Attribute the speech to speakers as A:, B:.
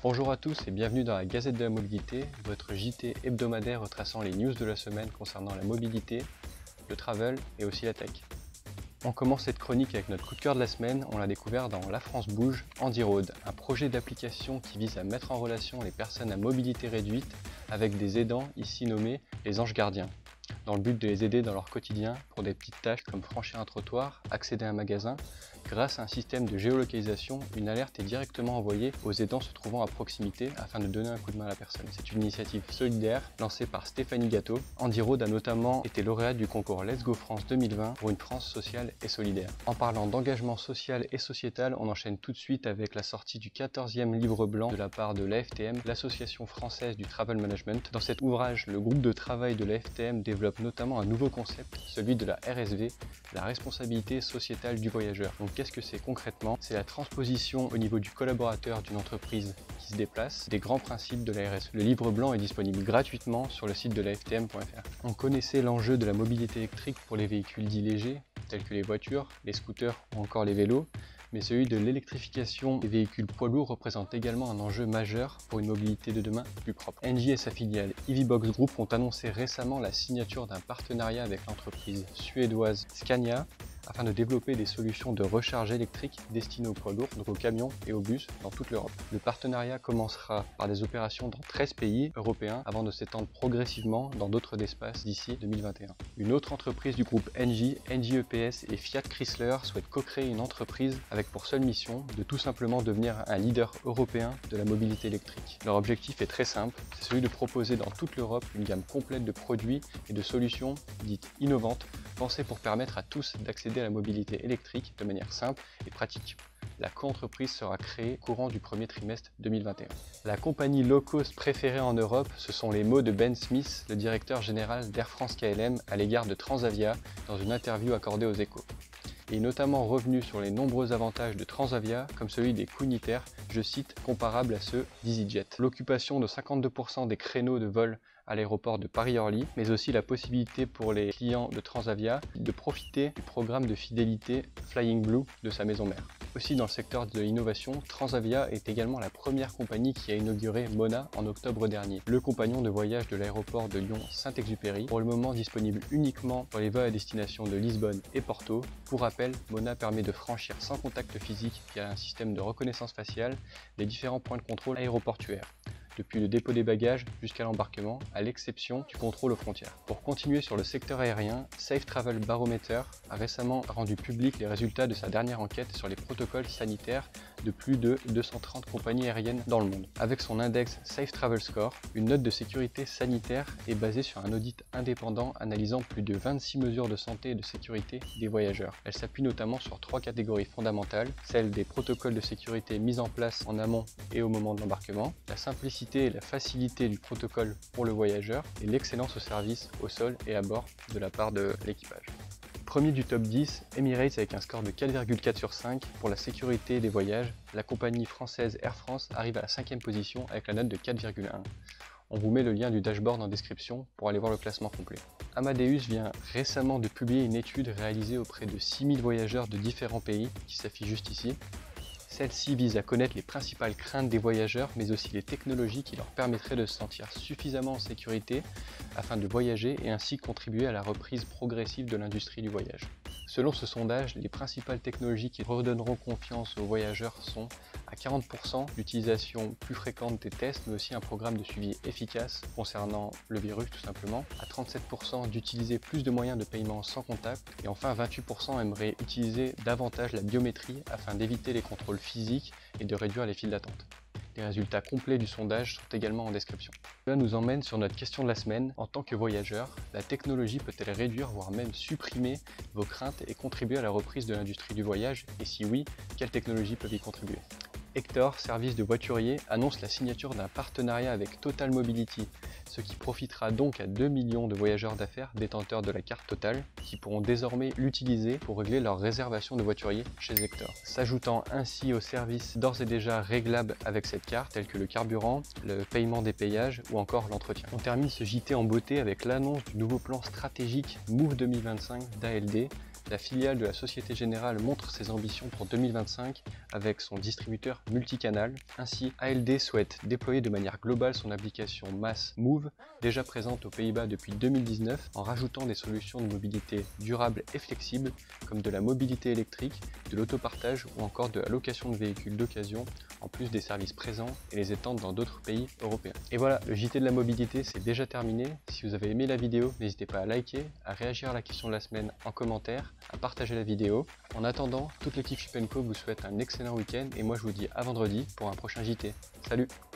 A: Bonjour à tous et bienvenue dans la Gazette de la Mobilité, votre JT hebdomadaire retraçant les news de la semaine concernant la mobilité, le travel et aussi la tech. On commence cette chronique avec notre coup de cœur de la semaine, on l'a découvert dans La France Bouge, Andy Road, un projet d'application qui vise à mettre en relation les personnes à mobilité réduite avec des aidants ici nommés les anges gardiens, dans le but de les aider dans leur quotidien pour des petites tâches comme franchir un trottoir, accéder à un magasin. Grâce à un système de géolocalisation, une alerte est directement envoyée aux aidants se trouvant à proximité afin de donner un coup de main à la personne. C'est une initiative solidaire lancée par Stéphanie Gâteau. Andy Road a notamment été lauréate du concours Let's Go France 2020 pour une France sociale et solidaire. En parlant d'engagement social et sociétal, on enchaîne tout de suite avec la sortie du 14e livre blanc de la part de l'AFTM, l'Association française du travel management. Dans cet ouvrage, le groupe de travail de l'AFTM développe notamment un nouveau concept, celui de la RSV, la responsabilité sociétale du voyageur. Donc qu'est-ce que c'est concrètement? C'est la transposition au niveau du collaborateur d'une entreprise qui se déplace des grands principes de la RSE. Le livre blanc est disponible gratuitement sur le site de l'aftm.fr. On connaissait l'enjeu de la mobilité électrique pour les véhicules dits légers, tels que les voitures, les scooters ou encore les vélos, mais celui de l'électrification des véhicules poids lourds représente également un enjeu majeur pour une mobilité de demain plus propre. Engie et sa filiale EVBox Group ont annoncé récemment la signature d'un partenariat avec l'entreprise suédoise Scania afin de développer des solutions de recharge électrique destinées aux poids lourds, donc aux camions et aux bus dans toute l'Europe. Le partenariat commencera par des opérations dans 13 pays européens avant de s'étendre progressivement dans d'autres espaces d'ici 2021. Une autre entreprise du groupe Engie, Engie EPS et Fiat Chrysler souhaitent co-créer une entreprise avec pour seule mission de tout simplement devenir un leader européen de la mobilité électrique. Leur objectif est très simple, c'est celui de proposer dans toute l'Europe une gamme complète de produits et de solutions dites innovantes, pensées pour permettre à tous d'accéder à la mobilité électrique de manière simple et pratique. La co-entreprise sera créée courant du premier trimestre 2021. La compagnie low cost préférée en Europe, ce sont les mots de Ben Smith, le directeur général d'Air France KLM, à l'égard de Transavia dans une interview accordée aux Échos. Il est notamment revenu sur les nombreux avantages de Transavia, comme celui des coûts unitaires, je cite, comparables à ceux d'EasyJet. L'occupation de 52% des créneaux de vol à l'aéroport de Paris-Orly, mais aussi la possibilité pour les clients de Transavia de profiter du programme de fidélité Flying Blue de sa maison mère. Aussi dans le secteur de l'innovation, Transavia est également la première compagnie qui a inauguré Mona en octobre dernier, le compagnon de voyage de l'aéroport de Lyon-Saint-Exupéry, pour le moment disponible uniquement pour les vols à destination de Lisbonne et Porto. Pour rappel, Mona permet de franchir sans contact physique via un système de reconnaissance faciale les différents points de contrôle aéroportuaires, depuis le dépôt des bagages jusqu'à l'embarquement, à l'exception du contrôle aux frontières. Pour continuer sur le secteur aérien, Safe Travel Barometer a récemment rendu public les résultats de sa dernière enquête sur les protocoles sanitaires de plus de 230 compagnies aériennes dans le monde. Avec son index Safe Travel Score, une note de sécurité sanitaire est basée sur un audit indépendant analysant plus de 26 mesures de santé et de sécurité des voyageurs. Elle s'appuie notamment sur 3 catégories fondamentales, celle des protocoles de sécurité mis en place en amont et au moment de l'embarquement, la simplicité et la facilité du protocole pour le voyageur et l'excellence au service au sol et à bord de la part de l'équipage. Premier du top 10, Emirates avec un score de 4,4 sur 5 pour la sécurité des voyages. La compagnie française Air France arrive à la 5e position avec la note de 4,1. On vous met le lien du dashboard en description pour aller voir le classement complet. Amadeus vient récemment de publier une étude réalisée auprès de 6000 voyageurs de différents pays qui s'affiche juste ici. Celle-ci vise à connaître les principales craintes des voyageurs, mais aussi les technologies qui leur permettraient de se sentir suffisamment en sécurité afin de voyager et ainsi contribuer à la reprise progressive de l'industrie du voyage. Selon ce sondage, les principales technologies qui redonneront confiance aux voyageurs sont à 40% l'utilisation plus fréquente des tests, mais aussi un programme de suivi efficace concernant le virus tout simplement, à 37% d'utiliser plus de moyens de paiement sans contact, et enfin 28% aimeraient utiliser davantage la biométrie afin d'éviter les contrôles physiques et de réduire les files d'attente. Les résultats complets du sondage sont également en description. Cela nous emmène sur notre question de la semaine. En tant que voyageur, la technologie peut-elle réduire, voire même supprimer vos craintes et contribuer à la reprise de l'industrie du voyage? Et si oui, quelles technologies peuvent y contribuer? Hector, service de voiturier, annonce la signature d'un partenariat avec Total Mobility, ce qui profitera donc à 2 millions de voyageurs d'affaires détenteurs de la carte Total, qui pourront désormais l'utiliser pour régler leur réservation de voiturier chez Hector, s'ajoutant ainsi aux services d'ores et déjà réglables avec cette carte, tels que le carburant, le paiement des péages ou encore l'entretien. On termine ce JT en beauté avec l'annonce du nouveau plan stratégique Move 2025 d'ALD, La filiale de la Société Générale montre ses ambitions pour 2025 avec son distributeur multicanal. Ainsi, ALD souhaite déployer de manière globale son application MaaS Move, déjà présente aux Pays-Bas depuis 2019, en rajoutant des solutions de mobilité durable et flexible, comme de la mobilité électrique, de l'autopartage ou encore de la location de véhicules d'occasion, en plus des services présents et les étendre dans d'autres pays européens. Et voilà, le JT de la mobilité c'est déjà terminé. Si vous avez aimé la vidéo, n'hésitez pas à liker, à réagir à la question de la semaine en commentaire, à partager la vidéo. En attendant, toute l'équipe Ship & Co vous souhaite un excellent week-end et moi je vous dis à vendredi pour un prochain JT. Salut!